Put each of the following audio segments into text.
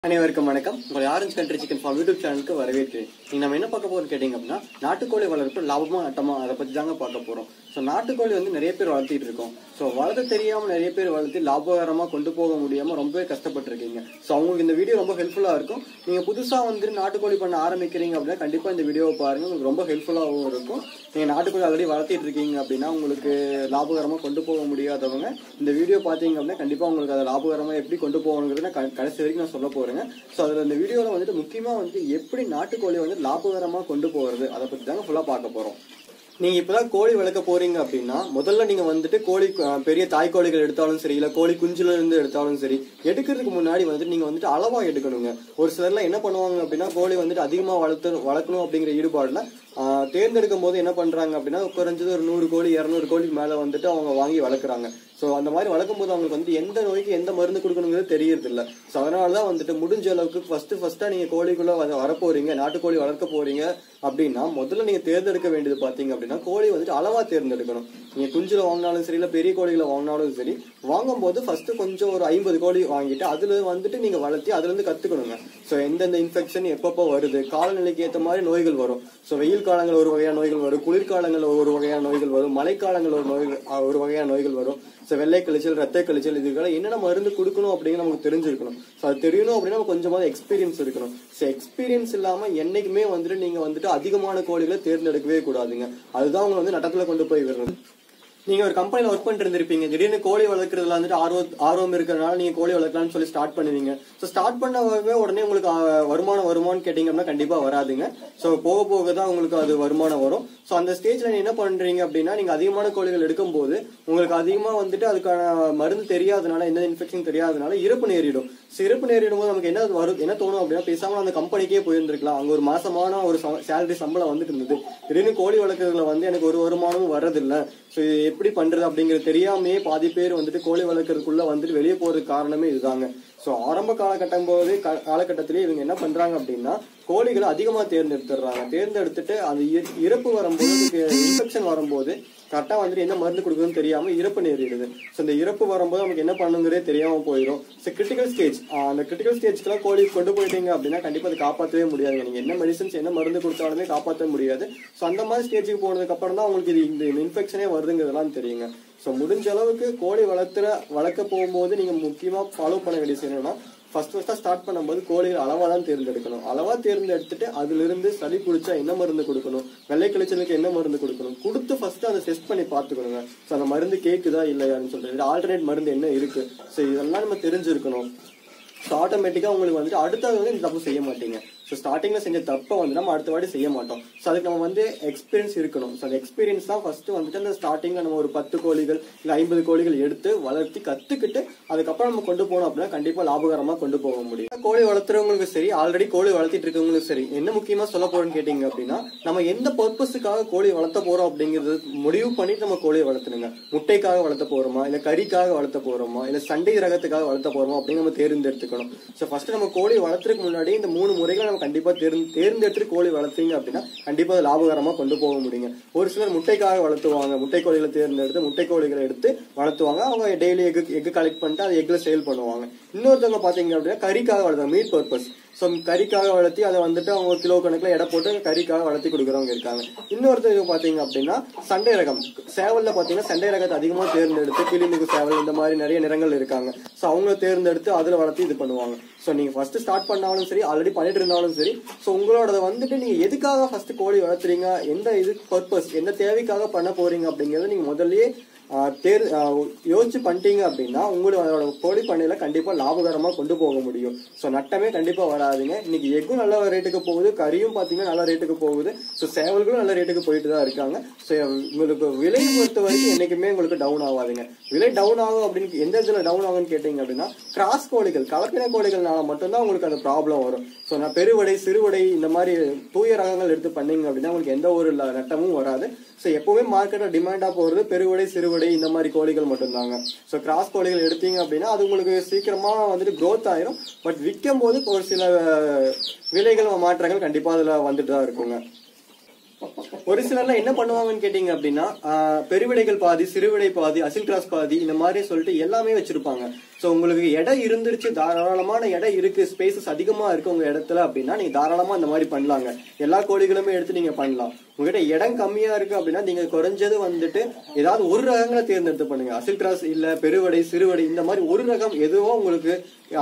அனைவருக்கும் வணக்கம். உங்கள் orange country chicken farm YouTube சேனலுக்கு வரவேற்கிறேன். நீங்க நம்ம என்ன பார்க்க போறோம் கேட்டீங்க அப்படின்னா, நாட்டுக்கோழி வளர்ப்பு லாபமா நட்டமா அதை பத்தி தாங்க பார்க்க போறோம். ஸோ நாட்டுக்கோழி நிறைய பேர் வளர்த்திட்டு இருக்கோம். ஸோ வளர்த்து தெரியாம நிறைய பேர் வளர்த்து லாபகரமா கொண்டு போக முடியாம ரொம்பவே கஷ்டப்பட்டு இருக்கீங்க. ஸோ அவங்களுக்கு இந்த வீடியோ ரொம்ப ஹெல்ப்ஃபுல்லா இருக்கும். நீங்க புதுசா நாட்டுக்கோழி பண்ண ஆரம்பிக்கிறீங்க அப்படின்னா கண்டிப்பா இந்த வீடியோவை பாருங்க, உங்களுக்கு ரொம்ப ஹெல்ப்ஃபுல்லாகவும் இருக்கும். நீங்க நாட்டுக்கோழி ஆல்ரெடி வளர்த்திட்டு இருக்கீங்க அப்படின்னா உங்களுக்கு லாபகரமா கொண்டு போக முடியாதவங்க இந்த வீடியோ பாத்தீங்க அப்படின்னா கண்டிப்பா உங்களுக்கு அதை லாபகரமா எப்படி கொண்டு போகணுங்கிறத கடைசி வரைக்கும் நான் சொல்ல போறேன். சோ அதுல இந்த வீடியோல முக்கியமா எப்படி நாட்டுக்கோழி லாபகரமா கொண்டு போறது அதை பத்தி தாங்க ஃபுல்லா பார்க்க போறோம். நீங்க இப்பதான் கோழி வளர்க்க போறீங்க அப்படின்னா முதல்ல நீங்க கோழி பெரிய தாய்க்கோழிகள் எடுத்தாலும் சரி, இல்ல கோழி குஞ்சுல இருந்து எடுத்தாலும் சரி, எடுக்கிறதுக்கு முன்னாடி நீங்க அளவா எடுக்கணுங்க. ஒரு சிலர்லாம் என்ன பண்ணுவாங்க அப்படின்னா கோழி அதிகமா வளர்க்கணும் அப்படிங்கிற ஈடுபாடுல தேர்ந்தெடுக்கும் போது என்ன பண்றாங்க அப்படின்னா குறைஞ்சது ஒரு 100 கோழி 200 கோழிக்கு மேல அவங்க வாங்கி வளர்க்குறாங்க. சோ அந்த மாதிரி வளர்க்கும் போது அவங்களுக்கு எந்த நோய்க்கு எந்த மருந்து கொடுக்கணுங்கிறது தெரியறது இல்ல. சோ அதனாலதான் முடிஞ்ச அளவுக்கு ஃபர்ஸ்டா நீங்க கோழிக்குள்ள வரப்போறீங்க, நாட்டுக்கோழி வளர்க்க போறீங்க அப்படின்னா முதல்ல நீங்க தேர்ந்தெடுக்க வேண்டியது பாத்தீங்க அப்படின்னா கோழி அளவா தேர்ந்தெடுக்கணும். நீங்க குஞ்சுல வாங்கினாலும் சரி, இல்ல பெரிய கோழிகளை வாங்கினாலும் சரி, வாங்கும் போது ஃபர்ஸ்ட் கொஞ்சம் ஒரு 50 கோழி வாங்கிட்டு அதுல நீங்க வளர்த்தி அதுல இருந்து கத்துக்கணுங்க. சோ எந்தெந்த இன்ஃபெக்ஷன் எப்பப்போ வருது, காலநிலைக்கு ஏற்ற மாதிரி நோய்கள் வரும். சோ வெயில் காலங்கள் ஒரு வகையான நோய்கள் வரும், குளிர்காலங்கள் ஒரு வகையான நோய்கள் வரும், மழைக்காலங்கள் ஒரு வகையான நோய்கள் வரும். சோ வெள்ளை கழிச்சல், ரத்த கழிச்சல், இதுக்கெல்லாம் என்னென்ன மருந்து கொடுக்கணும் அப்படின்னு நமக்கு தெரிஞ்சிருக்கணும். சோ அது தெரியணும் அப்படின்னா கொஞ்சமாவது எக்ஸ்பீரியன்ஸ் இருக்கணும். சோ எக்ஸ்பீரியன்ஸ் இல்லாம என்னைக்குமே நீங்க அதிகமான கோழிகளை தேர்ந்தெடுக்கவே கூடாதுங்க. அதுதான் உங்களை நட்டத்துல கொண்டு போய் விடுறது. நீங்க ஒரு கம்பெனில ஒர்க் பண்ணிட்டு இருந்திருப்பீங்க, திடீர்னு கோழி வளர்க்கறதுல ஆர்வம் இருக்கிறதுனால நீங்க கோழி வளர்க்கலாம்னு சொல்லி ஸ்டார்ட் பண்ணுவீங்க. சோ ஸ்டார்ட் பண்ணவே உடனே உங்களுக்கு வருமானம் கேட்டீங்கன்னா கண்டிப்பா வராதுங்க. சோ போக போக தான் உங்களுக்கு அது வருமானம் வரும். சோ அந்த ஸ்டேஜ்ல நீங்க என்ன பண்றீங்க அப்படின்னா நீங்க அதிகமான கோழிகள் எடுக்கும் போது உங்களுக்கு அதிகமா அதுக்கான மருந்து தெரியாதனால, எந்த இன்ஃபெக்ஷன் தெரியாதனால இறப்பு நேரிடும். இறப்பு நேரிடும் போது நமக்கு என்ன தோணும் அப்படின்னா பேசாம அந்த கம்பெனிக்கே போயிருந்திருக்கலாம். அங்க ஒரு மாசமான ஒரு சேலரி சம்பளம் இருந்தது. திடீர்னு கோழி வளர்க்கறதுல எனக்கு ஒரு வருமானமும் வரதில்லை. சோ எப்படி பண்றது அப்படிங்கிறது தெரியாமே பாதி பேர் கோழி வளர்க்கறதுக்குள்ள வெளியே போறதுக்கு காரணமே இதுதாங்க. சோ ஆரம்ப காலகட்டத்திலேயே இவங்க என்ன பண்றாங்க அப்படின்னா கோழிகளை அதிகமா தேர்ந்தெடுத்துட்டு அது இறப்பு வரும்போது, இன்ஃபெக்ஷன் வரும்போது கரெக்டா என்ன மருந்து கொடுக்குறதுன்னு தெரியாம இறப்பு நேரிடுது. சோ இந்த இறப்பு வரும்போது நமக்கு என்ன பண்ணுங்கிறதே தெரியாம போயிடும். கிரிட்டிக்கல் ஸ்டேஜ், அந்த கிரிட்டிக்கல் ஸ்டேஜ்க்குலாம் கோழி கொண்டு போயிட்டீங்க அப்படின்னா கண்டிப்பா அது காப்பாற்றவே முடியாது. நீங்க என்ன மெடிசன்ஸ் என்ன மருந்து கொடுத்தாலுமே காப்பாற்ற முடியாது. சோ அந்த மாதிரி ஸ்டேஜுக்கு போனதுக்கு அப்புறம் தான் உங்களுக்கு இந்த இன்ஃபெக்ஷனே வருதுங்கிறதெல்லாம் தெரியுங்க. சோ முடிஞ்ச அளவுக்கு கோழி வளர்க்க போகும்போது நீங்க முக்கியமா ஃபாலோ பண்ண வேண்டிய செய்யணும்னா ஃபர்ஸ்டா ஸ்டார்ட் பண்ணும்போது கோழிகள் அளவா தான் தேர்ந்தெடுக்கணும். அளவா தேர்ந்தெடுத்துட்டு அதுல இருந்து சளி குடிச்சா என்ன மருந்து கொடுக்கணும், வெள்ளை கழிச்சலுக்கு என்ன மருந்து கொடுத்து ஃபர்ஸ்ட் அதை டெஸ்ட் பண்ணி பாத்துக்கணுங்க. சோ அந்த மருந்து கேக்குதா இல்லையான்னு சொல்றது, ஆல்டர்னேட் மருந்து என்ன இருக்கு, சோ இதெல்லாம் நம்ம தெரிஞ்சிருக்கணும். ஆட்டோமேட்டிக்கா உங்களுக்கு அடுத்தது இந்த தப்பு செய்ய மாட்டீங்க. சோ ஸ்டார்டிங்ல செஞ்ச தப்பை நம்ம அடுத்த வாட்டி செய்ய மாட்டோம். சோ அதுக்கு நம்ம எக்ஸ்பீரியன்ஸ் இருக்கணும். சோ அந்த எக்ஸ்பீரியன்ஸ் தான் ஃபர்ஸ்ட் அந்த ஸ்டார்டிங்ல நம்ம ஒரு 10 கோழிகள் இல்ல 50 கோழிகள் எடுத்து வளர்த்தி கத்துக்கிட்டு அதுக்கப்புறம் நம்ம கொண்டு போனோம் அப்படின்னா கண்டிப்பா லாபகரமா கொண்டு போக முடியும். கோழி வளர்த்துறவங்களுக்கு சரி, ஆல்ரெடி கோழி வளர்த்திட்டு இருக்கவங்களுக்கு சரி, என்ன முக்கியமா சொல்ல போறோம்னு கேட்டீங்க அப்படின்னா நம்ம எந்த பர்பஸுக்காக கோழி வளர்த்த போறோம் அப்படிங்கறது முடிவு பண்ணிட்டு நம்ம கோழியை வளர்த்தணுங்க. முட்டைக்காக வளர்த்த போறோமா, இல்ல கறிக்காக வளர்த்த போறோமா, இல்ல சண்டை ரகத்துக்காக வளர்த்த போறோமா அப்படின்னு நம்ம தேர்ந்தெடுத்துக்கணும். சோ ஃபர்ஸ்ட் நம்ம கோழி வளர்த்துறதுக்கு முன்னாடி இந்த 3 முறைகளை நம்ம கண்டிப்பா தேர்ந்தெடுத்து கோழி வளர்த்தீங்க அப்படின்னா கண்டிப்பா லாபகரமா கொண்டு போக முடியுங்க. ஒரு சிலர் முட்டைக்காக வளர்த்துவாங்க, முட்டை கோழிகளை தேர்ந்தெடுத்து முட்டை கோழிகளை எடுத்து வளர்த்துவாங்க. அவங்க டெய்லி எக் கலெக்ட் பண்ணிட்டு அதை எக்ல சேல் பண்ணுவாங்க. இன்னொருத்தவங்க பாத்தீங்க அப்படின்னா கறிக்காக வளர்த்தாங்க, மீட் பர்பஸ். சோ கறிக்காக வளர்த்தி அதை அவங்க கிலோ கணக்குல எடை போட்டு கறிக்காக வளர்த்தி கொடுக்குறவங்க இருக்காங்க. இன்னொருத்தவங்க பாத்தீங்க அப்படின்னா சண்டை ரகம், சேவல்ல பாத்தீங்கன்னா சண்டை ரகத்தை அதிகமா தேர்ந்தெடுத்து கிளிமிகு சேவல் இந்த மாதிரி நிறைய நிறங்கள் இருக்காங்க. சோ அவங்க தேர்ந்தெடுத்து அதுல வளர்த்தி இது பண்ணுவாங்க. சோ நீங்க ஃபர்ஸ்ட் ஸ்டார்ட் பண்ணாலும் சரி, ஆல்ரெடி பண்ணிட்டு இருந்தாலும் சரி, சோ உங்களோட நீங்க எதுக்காக ஃபர்ஸ்ட் கோழி வளர்த்துறீங்க, எந்த இது பர்பஸ், எந்த தேவைக்காக பண்ண போறீங்க அப்படிங்கறத நீங்க முதல்லயே யோசிச்சு பண்ணிட்டீங்க அப்படின்னா உங்களோட கோழி பண்ணையில கண்டிப்பா லாபகரமா கொண்டு போக முடியும். சோ நட்டமே கண்டிப்பா வராதுங்க. இன்னைக்கு எக்கும் நல்ல ரேட்டுக்கு போகுது, கறியும் பாத்தீங்கன்னா நல்ல ரேட்டுக்கு போகுது. சோ சேவல்களும் நல்ல ரேட்டுக்கு போயிட்டு தான் இருக்காங்க. சோ உங்களுக்கு விலை பொறுத்த வரைக்கும் என்னைக்குமே உங்களுக்கு டவுன் ஆகாதுங்க. விலை டவுன் ஆகும் அப்படின்னு எந்த இதுல டவுன் ஆகும்னு கேட்டீங்க அப்படின்னா கிராஸ் கோழிகள், கலப்பின கோழிகள்னால மட்டும்தான் உங்களுக்கு அந்த ப்ராப்ளம் வரும். சோ நான் பெருவடை சிறுவடை இந்த மாதிரி தூய ரகங்கள் எடுத்து பண்ணீங்க அப்படின்னா உங்களுக்கு எந்த ஒரு நட்டமும் வராது. சோ எப்பவுமே மார்க்கெட்ல டிமாண்டா போறது பெருவடை சிறுவடை இந்த மாதிரி கோழிகள் மட்டும்தாங்க. சோ கிராஸ் கோழிகள் எடுத்தீங்க அப்படின்னா அது உங்களுக்கு சீக்கிரமா growth ஆயிரும். பட் விற்கும் போது ஒரு சில விலைகள் மாற்றங்கள் கண்டிப்பா அதுல வந்துட்டு தான் இருக்குங்க. ஒரு சிலர்லாம் என்ன பண்ணுவாங்கன்னு கேட்டீங்க அப்படின்னா பெருவிடைகள் பாதி, சிறுவிடை பாதி, அசில் கிராஸ் பாதி, இந்த மாதிரி சொல்லிட்டு எல்லாமே வச்சிருப்பாங்க. சோ உங்களுக்கு இடம் இருந்துருச்சு, தாராளமான இடம் இருக்கு, ஸ்பேசஸ் அதிகமா இருக்கு உங்க இடத்துல அப்படின்னா நீங்க தாராளமா இந்த மாதிரி பண்ணலாங்க. எல்லா கோழிகளுமே எடுத்து நீங்க பண்ணலாம். உங்ககிட்ட இடம் கம்மியா இருக்கு அப்படின்னா நீங்க குறைஞ்சது வந்துட்டு ஏதாவது ஒரு ரகங்களை தேர்ந்தெடுத்து பண்ணுங்க. அசில் கிராஸ் இல்ல பெருவடை, சிறுவடை, இந்த மாதிரி ஒரு ரகம் எதுவோ உங்களுக்கு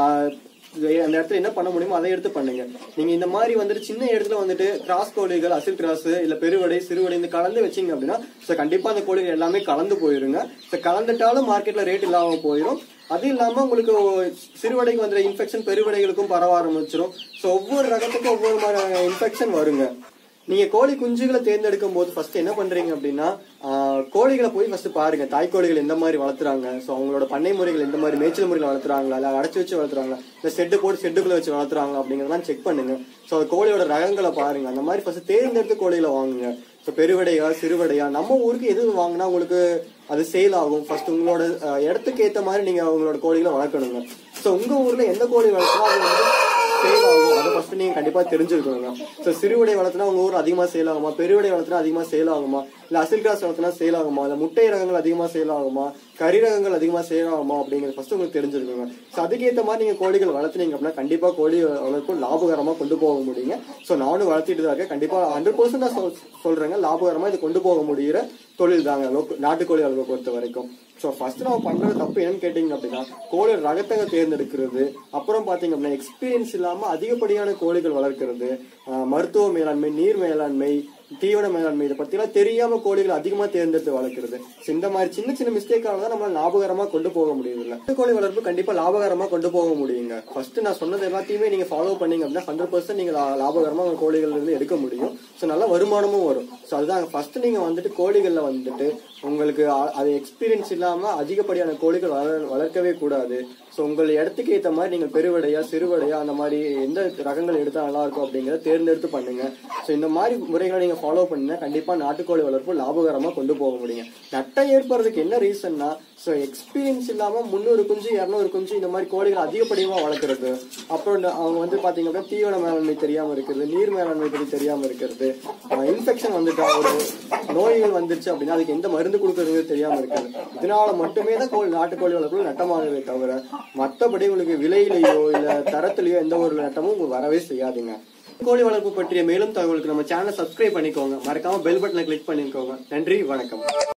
அந்த இடத்துல என்ன பண்ண முடியுமோ அதை எடுத்து பண்ணுங்க. நீங்க இந்த மாதிரி வந்துட்டு சின்ன இடத்துல வந்துட்டு கிராஸ் கோழிகள், அசில் கிராஸ் இல்ல பெருவடை, சிறுவடை இந்த கலந்து வச்சீங்க அப்படின்னா கண்டிப்பா அந்த கோழிகள் எல்லாமே கலந்து போயிருங்க. கலந்துட்டாலும் மார்க்கெட்ல ரேட் இல்லாம போயிடும். அது இல்லாம உங்களுக்கு சிறுவடைக்கு வந்துற இன்ஃபெக்ஷன் பெருவடைகளுக்கும் பரவ ஆரம்பிச்சிடும். ஒவ்வொரு ரகத்துக்கும் ஒவ்வொரு மாதிரி இன்ஃபெக்ஷன் வருங்க. நீங்க கோழி குஞ்சுகளை தேர்ந்தெடுக்கும் போது ஃபர்ஸ்ட் என்ன பண்றீங்க அப்படின்னா கோழிகளை போய் ஃபர்ஸ்ட் பாருங்க, தாய் கோழிகள் எந்த மாதிரி வளர்த்துறாங்க, அவங்களோட பண்ணை முறைகள் எந்த மாதிரி, மேய்ச்சல் முறைகள் வளர்த்துறாங்களா, இல்ல அடைச்சு வச்சு வளர்த்துறாங்களா, இல்ல செட்டு போட்டு செட்டுக்குள்ள வச்சு வளர்த்துறாங்களா அப்படிங்கறதெல்லாம் செக் பண்ணுங்க. கோழியோட ரகங்களை பாருங்க. அந்த மாதிரி ஃபர்ஸ்ட் தேர்ந்தெடுத்து கோழிகளை வாங்குங்க. பெருவடையா சிறுவடையா நம்ம ஊருக்கு எது வாங்கினா உங்களுக்கு அது சேல் ஆகும். ஃபர்ஸ்ட் உங்களோட இடத்துக்கு ஏத்த மாதிரி நீங்க உங்களோட கோழிகளை வளர்க்கணுங்க. உங்க ஊர்ல எந்த கோழி வளர்த்தா அது வந்து சேல் ஆகும் அதை ஃபர்ஸ்ட் நீங்க கண்டிப்பா தெரிஞ்சிருக்கணுங்க. சிறுவடை வளர்த்தினா உங்க ஊர் அதிகமா சேல் ஆகுமா, பெருவடை வளர்த்தினா அதிகமா சேல் ஆகுமா, இல்ல அசில் கிராஸ் வளர்த்தினா சேல் ஆகுமா, இல்ல முட்டை ரகங்கள் அதிகமா சேல் ஆகுமா, கறி ரகங்கள் அதிகமா சேல் ஆகுமா அப்படிங்கிறது ஃபர்ஸ்ட் உங்களுக்கு தெரிஞ்சிருக்குங்க. அதுக்கேற்ற மாதிரி நீங்க கோழிகள் வளர்த்துனீங்க அப்படின்னா கண்டிப்பா கோழி வளர்ப்பும் லாபகரமா கொண்டு போக முடியுங்க. நானும் வளர்த்திட்டு தான் இருக்கேன். கண்டிப்பா 100% நான் சொல்றேங்க, லாபகரமா இது கொண்டு போக முடிகிற தொழில் தாங்க நாட்டுக்கோழி வளர்ப்பை பொறுத்த வரைக்கும். ஃபர்ஸ்ட் நம்ம பண்றது தப்பு என்னன்னு கேட்டீங்க அப்படின்னா கோழி ரகத்தை தேர்ந்தெடுக்கிறது, அப்புறம் பாத்தீங்க அப்படின்னா எக்ஸ்பீரியன்ஸ் இல்லாம அதிகப்படியான கோழிகள் வளர்க்கிறது, மருத்துவ மேலாண்மை, நீர் மேலாண்மை, தீவன மேலாண்மை, இதை பத்தி எல்லாம் தெரியாம கோழிகள் அதிகமா தேர்ந்தெடுத்து வளர்க்கிறது. இந்த மாதிரி சின்ன சின்ன மிஸ்டேக்கால தான் நம்மளால லாபகரமா கொண்டு போக முடியுது. நாட்டுக்கோழி வளர்ப்பு கண்டிப்பா லாபகரமா கொண்டு போக முடியுங்க. ஃபர்ஸ்ட் நான் சொன்னது எல்லாத்தையுமே நீங்க ஃபாலோ பண்ணீங்க அப்படின்னா 100% நீங்க லாபகரமா உங்க கோழிகள் இருந்து எடுக்க முடியும். நல்ல வருமானமும் வரும். அதுதான் ஃபர்ஸ்ட் நீங்க வந்துட்டு கோழிகள்ல வந்துட்டு உங்களுக்கு அது எக்ஸ்பீரியன்ஸ் இல்லாம அதிகப்படியான கோழிகள் வளர்க்கவே கூடாது. உங்கள் இடத்துக்கு ஏற்ற மாதிரி நீங்க பெருவடையா சிறுவடையா அந்த மாதிரி எந்த ரகங்கள் எடுத்தா நல்லா இருக்கும் அப்படிங்கறத தேர்ந்தெடுத்து பண்ணுங்க. இந்த மாதிரி முறைகளை நீங்க ஃபாலோ பண்ணீங்கன்னா கண்டிப்பா நாட்டுக்கோழி வளர்ப்பு லாபகரமா கொண்டு போக முடியுங்க. நட்டம் ஏற்படுறதுக்கு என்ன ரீசன்னா எக்ஸ்பீரியன்ஸ் இல்லாம 300 குஞ்சு 200 குஞ்சு இந்த மாதிரி கோழிகள் அதிகப்படியமா வளர்க்கறது, அப்புறம் அவங்க வந்து பாத்தீங்க அப்படின்னா தீவன மேலாண்மை தெரியாம இருக்கிறது, நீர் மேலாண்மை பற்றி தெரியாம இருக்கிறது, இன்ஃபெக்ஷன் வந்துட்டா ஒரு நோய்கள் வந்துருச்சு அப்படின்னா அதுக்கு எந்த மருந்து கொடுக்கறது தெரியாம இருக்கிறது. இதனால மட்டுமே தான் நாட்டுக்கோழி வளர்ப்பு நட்டமாகவே தவிர மற்றபடி உங்களுக்கு விலையிலேயோ இல்ல தரத்திலேயோ எந்த ஒரு நட்டமும் உங்களுக்கு வரவே செய்யாதுங்க. கோழி வளர்ப்பு பற்றிய மேலும் தகவலுக்கு நம்ம சேனலை சப்ஸ்கிரைப் பண்ணிக்கோங்க. மறக்காம பெல் பட்டனை கிளிக் பண்ணிக்கோங்க. நன்றி, வணக்கம்.